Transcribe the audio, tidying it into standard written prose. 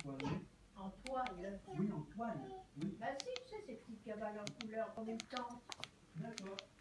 toile. En toile. Oui, en toile. Oui. Bah si, tu sais, ces petites cabanes en couleur comme une tente. D'accord.